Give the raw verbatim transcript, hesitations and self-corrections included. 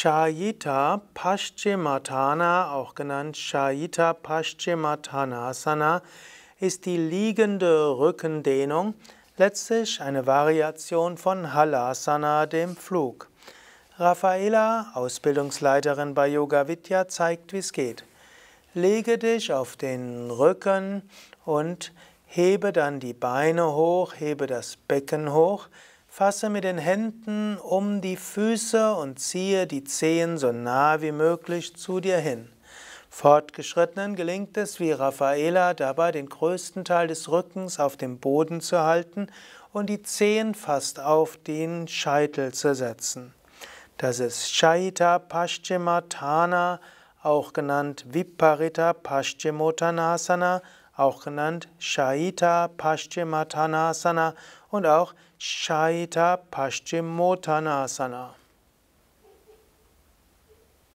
Shayita Paschimottanasana, auch genannt Shayita Paschimottanasana, ist die liegende Rückendehnung, letztlich eine Variation von Halasana, dem Flug. Raffaela, Ausbildungsleiterin bei Yoga Vidya, zeigt, wie es geht. Lege dich auf den Rücken und hebe dann die Beine hoch, hebe das Becken hoch, fasse mit den Händen um die Füße und ziehe die Zehen so nah wie möglich zu dir hin. Fortgeschrittenen gelingt es, wie Raffaela, dabei den größten Teil des Rückens auf dem Boden zu halten und die Zehen fast auf den Scheitel zu setzen. Das ist Shayita Paschimottanasana, auch genannt Viparita Paschimottanasana, auch genannt Shayita Paschimottanasana und auch Shayita Paschimottanasana.